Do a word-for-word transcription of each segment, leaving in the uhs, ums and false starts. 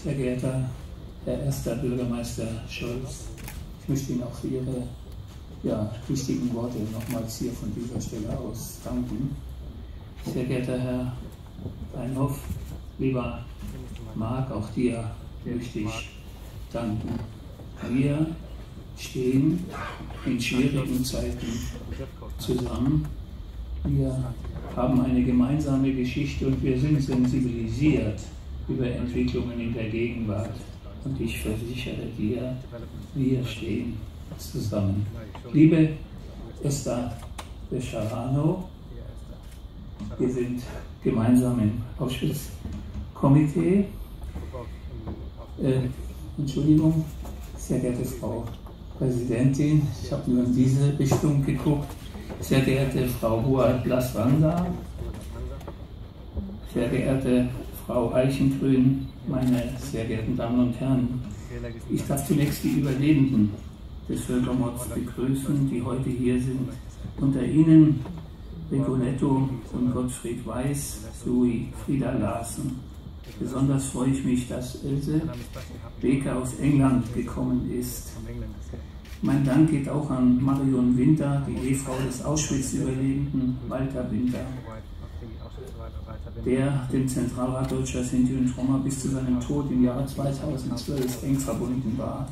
Sehr geehrter Herr erster Bürgermeister Scholz, ich möchte Ihnen auch für Ihre ja, wichtigen Worte nochmals hier von dieser Stelle aus danken. Sehr geehrter Herr Weinhoff, lieber Marc, auch dir möchte ich danken. Wir stehen in schwierigen Zeiten zusammen. Wir haben eine gemeinsame Geschichte und wir sind sensibilisiert über Entwicklungen in der Gegenwart. Und ich versichere dir, wir stehen zusammen. Liebe Esther Bejarano, wir sind gemeinsam im Ausschusskomitee. Äh, Entschuldigung, sehr geehrte Frau Präsidentin, ich habe nur in diese Richtung geguckt. Sehr geehrte Frau Huat-Laswanda, sehr geehrte Frau Eichengrün, meine sehr geehrten Damen und Herren, ich darf zunächst die Überlebenden des Völkermords begrüßen, die heute hier sind. Unter ihnen Rigoletto und Gottfried Weiß sowie Frieda Larsen. Besonders freue ich mich, dass Else Beker aus England gekommen ist. Mein Dank geht auch an Marion Winter, die Ehefrau des Auschwitz-Überlebenden Walter Winter, der dem Zentralrat Deutscher Sinti und Roma bis zu seinem Tod im Jahre zweitausendzwölf eng verbunden war.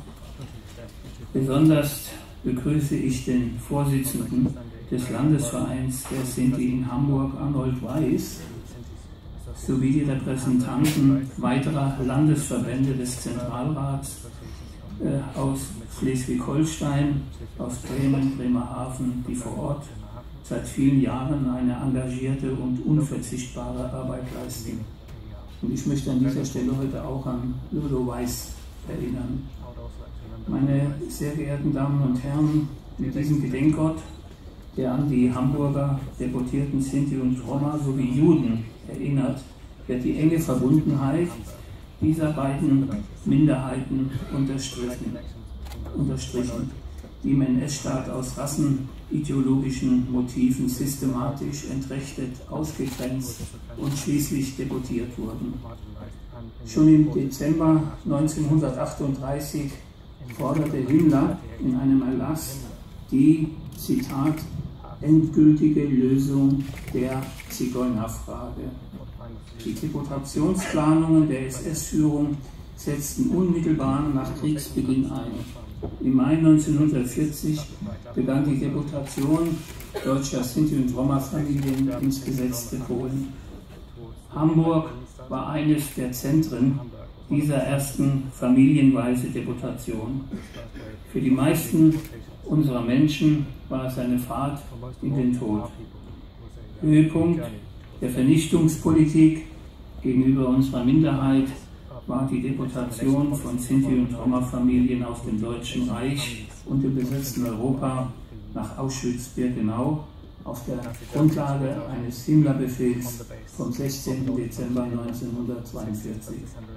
Besonders begrüße ich den Vorsitzenden des Landesvereins der Sinti in Hamburg, Arnold Weiß, sowie die Repräsentanten weiterer Landesverbände des Zentralrats äh, aus Schleswig-Holstein, aus Bremen, Bremerhaven, die vor Ort seit vielen Jahren eine engagierte und unverzichtbare Arbeit leisten. Und ich möchte an dieser Stelle heute auch an Ludo Weiß erinnern. Meine sehr geehrten Damen und Herren, mit diesem Gedenkort, der an die Hamburger deportierten Sinti und Roma sowie Juden erinnert, wird die enge Verbundenheit dieser beiden Minderheiten unterstrichen, unterstrichen die im N S-Staat aus rassenideologischen Motiven systematisch entrechtet, ausgegrenzt und schließlich deportiert wurden. Schon im Dezember neunzehnhundertachtunddreißig forderte Himmler in einem Erlass die, Zitat, endgültige Lösung der Zigeunerfrage. Die Deportationsplanungen der S S-Führung setzten unmittelbar nach Kriegsbeginn ein. Im Mai neunzehnhundertvierzig begann die Deportation deutscher Sinti- und Roma-Familien ins besetzte Polen. Hamburg war eines der Zentren dieser ersten familienweise Deportation. Für die meisten unserer Menschen war es eine Fahrt in den Tod. Höhepunkt der Vernichtungspolitik gegenüber unserer Minderheit war die Deportation von Sinti- und Roma-Familien aus dem Deutschen Reich und dem besetzten Europa nach Auschwitz-Birkenau auf der Grundlage eines Himmler-Befehls vom sechzehnten Dezember neunzehnhundertzweiundvierzig.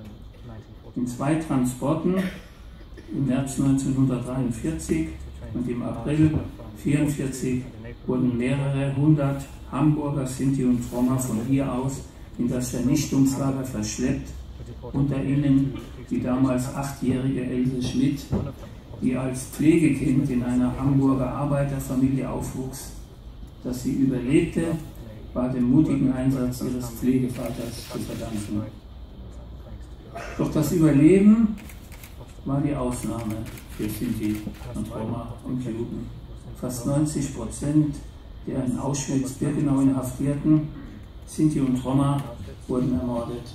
In zwei Transporten im März neunzehnhundertdreiundvierzig und im April neunzehnhundertvierundvierzig wurden mehrere hundert Hamburger Sinti und Roma von hier aus in das Vernichtungslager verschleppt, unter ihnen die damals achtjährige Else Schmidt, die als Pflegekind in einer Hamburger Arbeiterfamilie aufwuchs. Dass sie überlebte, war dem mutigen Einsatz ihres Pflegevaters zu verdanken. Doch das Überleben war die Ausnahme für Sinti und Roma und Juden. Fast neunzig Prozent der in Auschwitz-Birkenau inhaftierten Sinti und Roma wurden ermordet.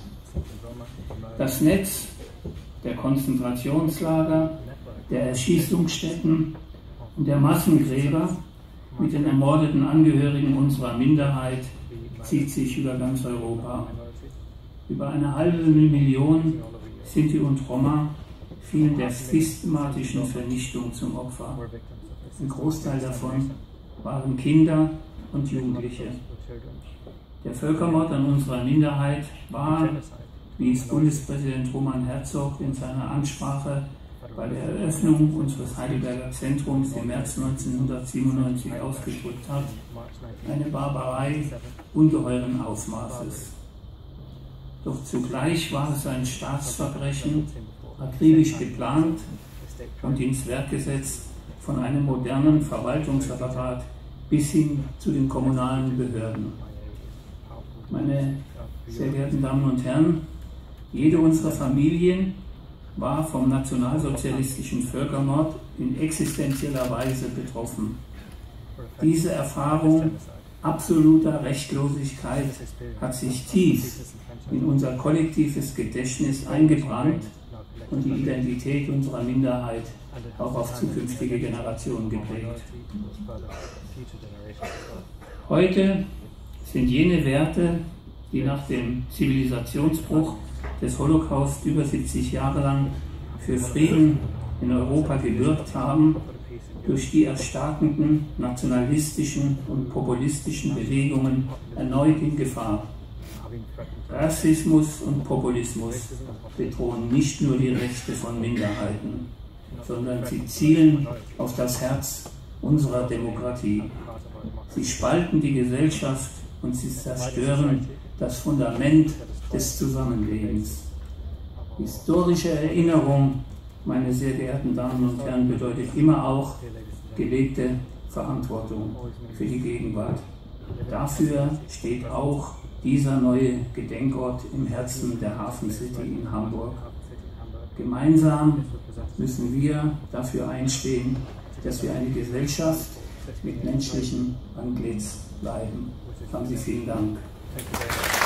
Das Netz der Konzentrationslager, der Erschießungsstätten und der Massengräber mit den ermordeten Angehörigen unserer Minderheit zieht sich über ganz Europa. Über eine halbe Million Sinti und Roma fielen der systematischen Vernichtung zum Opfer. Ein Großteil davon waren Kinder und Jugendliche. Der Völkermord an unserer Minderheit war, wie es Bundespräsident Roman Herzog in seiner Ansprache bei der Eröffnung unseres Heidelberger Zentrums im März neunzehnhundertsiebenundneunzig ausgedrückt hat, eine Barbarei ungeheuren Ausmaßes. Doch zugleich war es ein Staatsverbrechen, akribisch geplant und ins Werk gesetzt von einem modernen Verwaltungsapparat bis hin zu den kommunalen Behörden. Meine sehr geehrten Damen und Herren, jede unserer Familien war vom nationalsozialistischen Völkermord in existenzieller Weise betroffen. Diese Erfahrung absoluter Rechtlosigkeit hat sich tief in unser kollektives Gedächtnis eingebrannt und die Identität unserer Minderheit auch auf zukünftige Generationen geprägt. Heute sind jene Werte, die nach dem Zivilisationsbruch des Holocaust über siebzig Jahre lang für Frieden in Europa gewirkt haben, durch die erstarkenden nationalistischen und populistischen Bewegungen erneut in Gefahr. Rassismus und Populismus bedrohen nicht nur die Rechte von Minderheiten, sondern sie zielen auf das Herz unserer Demokratie. Sie spalten die Gesellschaft und sie zerstören das Fundament des Zusammenlebens. Historische Erinnerung, meine sehr geehrten Damen und Herren, bedeutet immer auch gelebte Verantwortung für die Gegenwart. Dafür steht auch dieser neue Gedenkort im Herzen der Hafen City in Hamburg. Gemeinsam müssen wir dafür einstehen, dass wir eine Gesellschaft mit menschlichem Antlitz bleiben. Haben Sie vielen Dank.